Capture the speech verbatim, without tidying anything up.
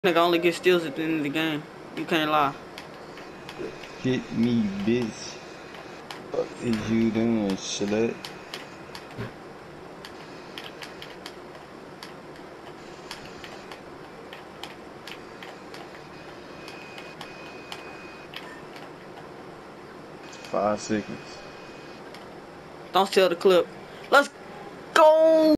Nigga only get steals at the end of the game. You can't lie. Hit me, bitch. What is you doing, slut? Five seconds. Don't steal the clip. Let's go!